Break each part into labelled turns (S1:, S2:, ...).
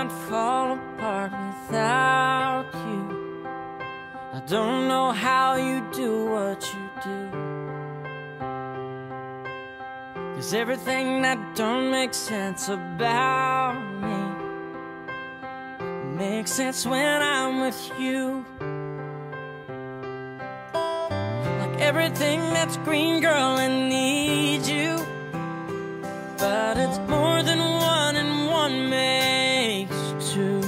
S1: can't fall apart without you. I don't know how you do what you do, 'cause everything that don't make sense about me makes sense when I'm with you. Like everything that's green, girl, I need you, but it's more than one and one makes two.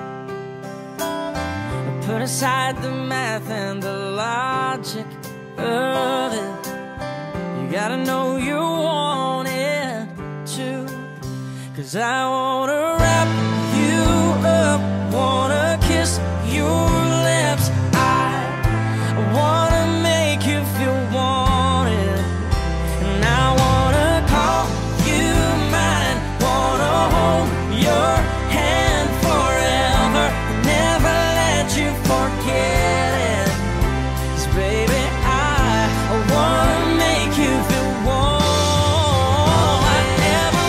S1: Put aside the math and the logic of it. You gotta know you want it too, 'cause I wanna wrap you up, wanna kiss your lips, I wanna make you feel wanted, and I wanna call you mine, wanna hold your hand forever, never let you forget it. 'Cause baby, I wanna make you feel warm. I never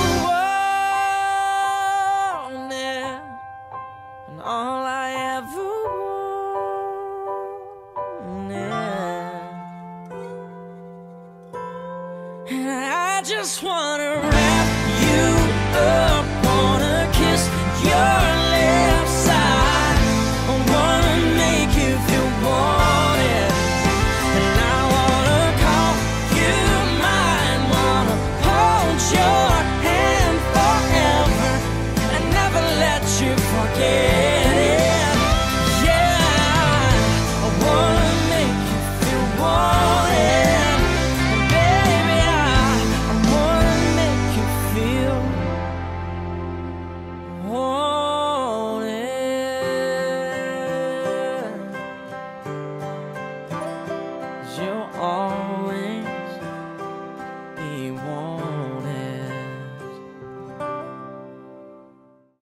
S1: wanted, and all I ever wanted, and I just wanna